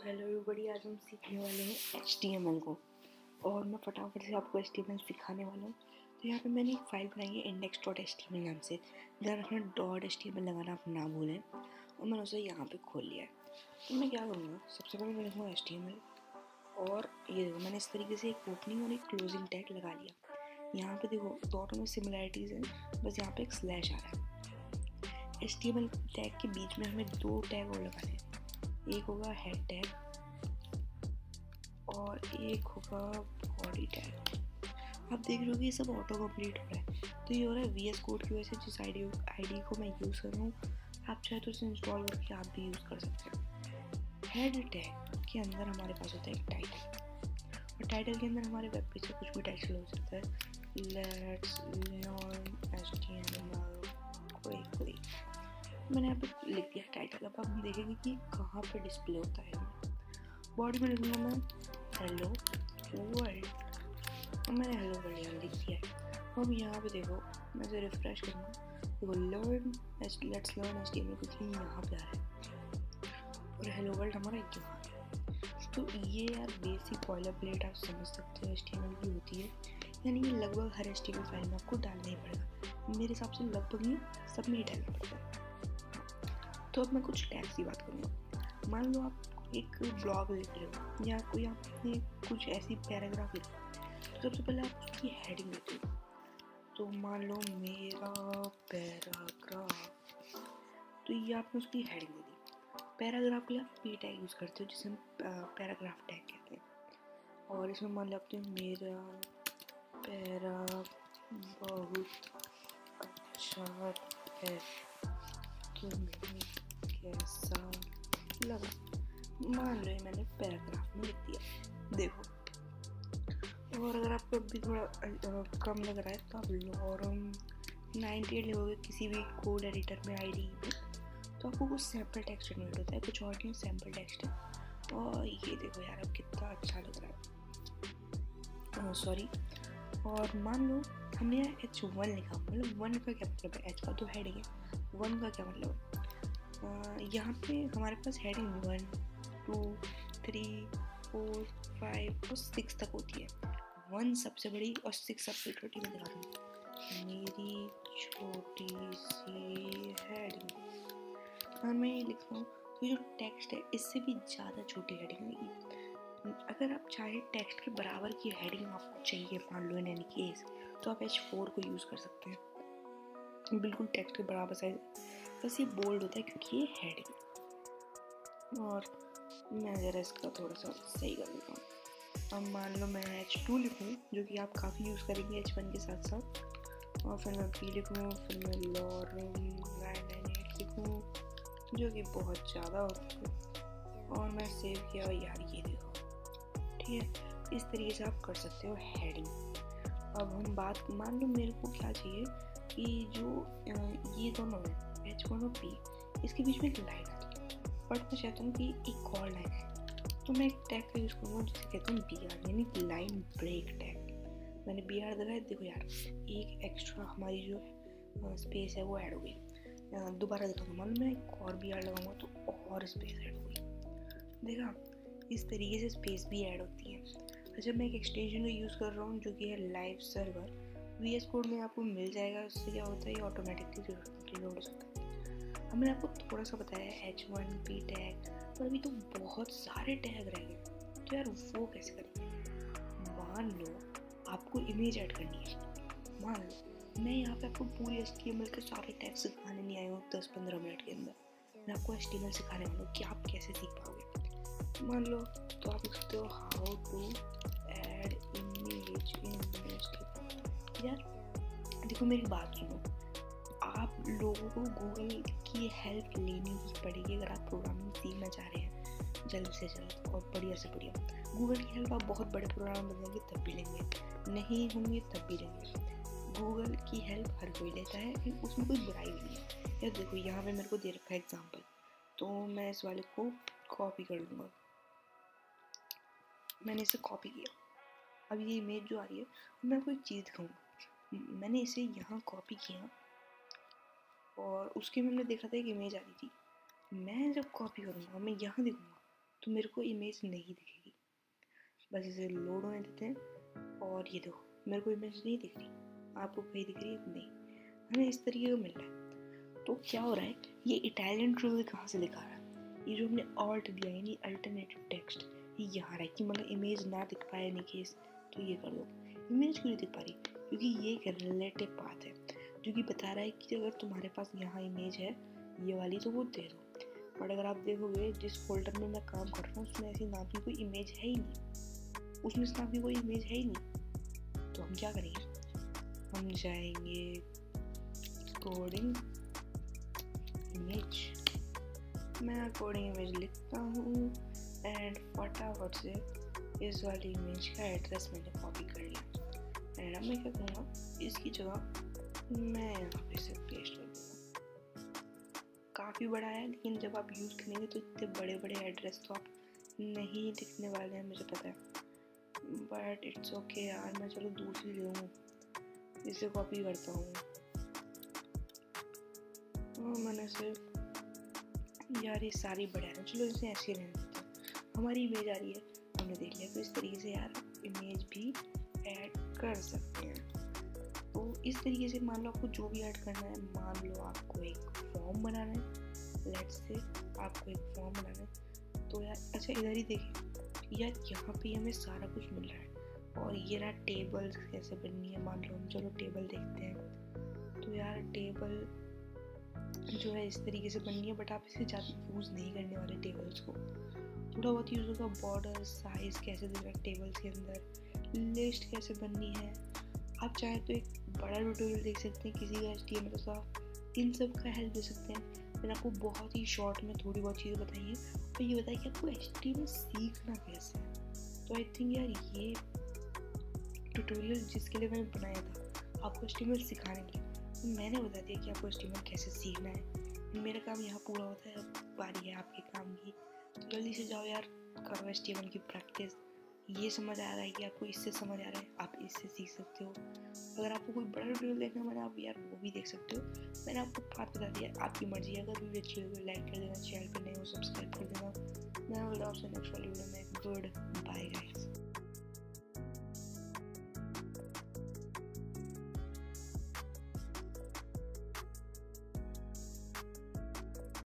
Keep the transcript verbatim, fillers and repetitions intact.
Hello everybody, आज हम सीखने वाले हैं एच टी एम एल को और मैं फटाफट से आपको एच टी एम एल सिखाने वाला हूँ। तो यहाँ पे मैंने एक फ़ाइल बनाई है index dot H T M L नाम से। ध्यान रखना dot H T M L लगाना आप ना भूलें। और मैंने उसे यहाँ पे खोल लिया है। तो मैं क्या करूँगा, सबसे पहले मैं लिखूँगा एच टी एम एल और ये देखो मैंने इस तरीके से एक ओपनिंग और एक क्लोजिंग टैग लगा लिया। यहाँ पे देखो दोनों में सिमिलैरिटीज़ हैं, बस यहाँ पे एक स्लैश आ रहा है। H T M L tag के बीच में हमें दो टैग और लगाने हैं। एक होगा हेड टैग और एक होगा बॉडी टैग। आप देख रहे हो कि ये सब ऑटो कंप्लीट हो रहा है। तो ये हो रहा है वी एस कोड की वजह से। जिस आईडी आईडी को मैं यूज़ कर रहा हूँ, आप चाहे तो इसे इंस्टॉल करके आप भी यूज़ कर सकते हैं। हेड टैग के अंदर हमारे पास होता है एक टाइटल, और टाइटल के अंदर हमारे वेब पेज से कुछ भी टाइटल हो सकता है। Let's learn H T M L quickly. मैंने यहाँ पे लिख दिया टाइटल। अब हम देखेंगे कि कहाँ पे डिस्प्ले होता है। बॉडी में लिखूँगा मैं हेलो वर्ल्ड, और मैंने हेलो वर्ल्ड यहाँ लिख दिया है। अब यहाँ पे देखो मैं इसे रिफ्रेश करूँगा, देखो learn let's learn H T M L quickly यहाँ पे आ रहा है और हेलो वर्ल्ड हमारा यहाँ है। तो ये यार बेसिक बॉयलर प्लेट आप समझ सकते हो एच टी एम एल की होती है, यानी ये लगभग हर H T M L file में आपको डालना ही पड़ेगा। मेरे हिसाब से लगभग ही सब में ही डालना पड़ता है। तो अब मैं कुछ टैग्स की बात करूँगा। मान लो आप एक ब्लॉग लिख रहे हो या कोई आपने कुछ ऐसी पैराग्राफ लिखा, तो सबसे पहले आप उसकी हेडिंग देते हो। तो मान लो मेरा पैराग्राफ, तो ये आपने उसकी हेडिंग दे दी। पैराग्राफ के लिए आप पी टैग यूज़ करते हो, जिसे हम पैराग्राफ टैग कहते हैं। और इसमें मान लो आपने मेरा पैरा बहुत अच्छा है, तुम्हें कैसा लगा। मान लो मैंने पैराग्राफ में लिख दिया। देखो, और अगर आपको अभी थोड़ा आ, कम लग रहा है तो आप लॉरम नाइन्टी एट लिखोगे किसी भी कोड एडिटर में आईडी में, तो आपको कुछ सैम्पल टेक्स्ट जनरेट होता है, कुछ और नहीं सैम्पल टेक्स्ट है। और ये देखो यार अब कितना अच्छा लग रहा है, सॉरी। और मान लो हमने यहाँ एच वन लिखा, मतलब वन का क्या मतलब है, एच का तो हेडिंग है, वन का क्या मतलब है। यहाँ पे हमारे पास heading one two three four five और सिक्स तक होती है। वन सबसे बड़ी और सिक्स सबसे छोटी। मैं दिखा दूँ मेरी छोटी सी हेडिंग। हाँ मैं ये लिख रहा हूँ, तो जो टेक्स्ट है इससे भी ज़्यादा छोटी हेडिंग होगी। अगर आप चाहे टेक्स्ट के बराबर की हेडिंग आपको चाहिए, मान लो इन एनी केस, तो आप एच फोर को यूज़ कर सकते हैं, बिल्कुल टेक्स्ट के बराबर साइज। बस ये बोल्ड होता है क्योंकि ये हेडिंग। और मैं ज़रा इसका थोड़ा सा सही कर देता हूँ। अब मान लो मैं एच टू लिखूँ, जो कि आप काफ़ी यूज़ करेंगे एच वन के साथ साथ, और फिर मैं पी लिखूँ, फिर मैं लॉरम नाइन नाइन एट लिखूँ, जो कि बहुत ज़्यादा होता है, और मैं सेव किया। यार ये देखो, ठीक है, इस तरीके से आप कर सकते हो हेडिंग। अब हम बात, मान लो मेरे को क्या चाहिए कि जो ये दोनों है एच वन और पी, इसके बीच में एक लाइन आती है, बट मैं चाहता हूँ कि एक और लाइन है, तो मैं एक टैग का यूज़ करूँगा जिसे कहते हैं बी आर, यानी लाइन ब्रेक टैग। मैंने बी आर लगाया, देखो यार एक एक्स्ट्रा हमारी जो स्पेस है वो ऐड हो गई। दोबारा दिखाऊंगा, मान लो मैं एक और बी आर लगाऊंगा तो और स्पेस ऐड हो गई। देखा, इस तरीके से स्पेस भी ऐड होती है। अच्छा, मैं एक एक्सटेंशन का यूज़ कर रहा हूँ जो कि है live server. V S code में आपको मिल जाएगा। उससे क्या होता है, ये ऑटोमेटिकली रिलोड हो जाता है। अब मैंने आपको थोड़ा सा बताया एच वन पी टैग, पर अभी तो बहुत सारे टैग रह गए, तो यार वो कैसे करेंगे। मान लो आपको इमेज ऐड करनी है, मान लो मैं यहाँ पे आपको पूरी एच टी एम एल के सारे टैग सिखाने नहीं आया हूँ दस पंद्रह मिनट के अंदर। मैं आपको एच टी एम एल सिखाने वाला हूँ कि आप कैसे सीख पाओगे। मान लो तो आप लिख सकते हो how to add image in H T M L. यार देखो मेरी बात सुनो, आप लोगों को गूगल की हेल्प लेनी ही पड़ेगी अगर आप प्रोग्रामिंग सीखना चाह रहे हैं जल्द से जल्द और बढ़िया से बढ़िया। गूगल की हेल्प आप बहुत बड़े प्रोग्राम बनाएंगे तब भी लेंगे, नहीं होंगे तब भी लेंगे। गूगल की हेल्प हर कोई लेता है, उसमें कोई बुराई भी नहीं है। यार देखो यहाँ पे मेरे को दे रखा है एग्जाम्पल, तो मैं इस वाले को कॉपी कर लूँगा। मैंने इसे कॉपी किया। अब ये इमेज जो आ रही है, मैं आपको एक चीज़ दिखाऊँगा। मैंने इसे यहाँ कॉपी किया और उसके में मैंने देखा था एक इमेज आ रही थी। मैं जब कॉपी करूँगा, मैं यहाँ देखूँगा तो मेरे को इमेज नहीं दिखेगी। बस इसे लोड होने देते हैं और ये देखो मेरे को इमेज नहीं दिख रही, आपको कहीं दिख रही है? नहीं, हमें इस तरीके का मिल रहा है। तो क्या हो रहा है, ये इटालियन ट्रिबल कहाँ से दिखा रहा है? ये जो हमने ऑल्ट दिया यानी अल्टरनेटिव टेक्स्ट, ये यहाँ रहा है कि मतलब इमेज ना दिख पाए इन केस तो ये कर दो। इमेज क्यों नहीं दिख पा रही? क्योंकि ये एक रिलेटिव पाथ है जो कि बता रहा है कि अगर तुम्हारे पास यहाँ इमेज है ये वाली तो वो दे दो। बट अगर आप देखोगे जिस फोल्डर में मैं काम कर रहा हूँ उसमें ऐसी नाम की कोई इमेज है ही नहीं, उसमें इस नाम की कोई इमेज है ही नहीं। तो हम क्या करेंगे, हम जाएंगे कोडिंग इमेज, मैं कोडिंग इमेज लिखता हूँ एंड फटाफट से इस वाली इमेज का एड्रेस मैंने कॉपी कर लिया। एंड अब मैं क्या करूँगा, इसकी जगह मैं यहाँ पे से पेस्ट कर दूँगा। काफ़ी बड़ा है लेकिन जब आप यूज़ करेंगे तो इतने बड़े बड़े एड्रेस तो आप नहीं दिखने वाले हैं, मुझे पता है, बट इट्स ओके यार। मैं चलो दूसरी ले लूँ, इसे कॉपी करता हूँ। मैंने सिर्फ यार ये सारी बड़े हैं, चलो इसे ऐसे रहने देते हैं। हमारी इमेज आ रही है, हमने देख लिया। तो इस तरीके से यार इमेज भी ऐड कर सकते हैं। तो इस तरीके से मान लो आपको जो भी ऐड करना है, मान लो आपको एक फॉर्म बनाना है, लेट्स से आपको एक फॉर्म बनाना है तो यार अच्छा इधर ही देखिए यार, यहाँ पे हमें सारा कुछ मिल रहा है। और ये ना टेबल्स कैसे बननी है, मान लो हम चलो टेबल देखते हैं। तो यार टेबल जो है इस तरीके से बननी है, बट आप इसे ज़्यादा यूज़ नहीं करने वाले टेबल्स को, थोड़ा बहुत यूज़ होगा। बॉर्डर साइज़ कैसे देना है टेबल्स के अंदर, लिस्ट कैसे बननी है। आप चाहे तो एक बड़ा ट्यूटोरियल देख सकते हैं किसी का एचटीएमएल का, इन सब का हेल्प ले सकते हैं। मैंने आपको बहुत ही शॉर्ट में थोड़ी बहुत चीज़ें बताई हैं और ये बताया कि आपको एचटीएमएल सीखना कैसे है। तो आई थिंक यार ये ट्यूटोरियल जिसके लिए मैंने बनाया था आपको एचटीएमएल सिखाने के लिए, तो मैंने बता दिया कि आपको एचटीएमएल कैसे सीखना है। मेरा काम यहाँ पूरा होता है, अब बारी है आपके काम की। तो जल्दी से जाओ यार, करो एचटीएमएल की प्रैक्टिस। ये समझ आ रहा है कि आपको इससे समझ आ रहा है, आप इससे सीख सकते हो। अगर आपको कोई बड़ा ट्यूटोरियल देखना मैंने आप यार वो भी देख सकते हो। मैंने आपको बात बता दिया, आपकी मर्जी है। अगर वीडियो अच्छी लगे लाइक कर देना, चैनल पर नए हो सब्सक्राइब कर देना। मैं मिलता हूँ आपसे नेक्स्ट वाली वीडियो में। Good bye guys.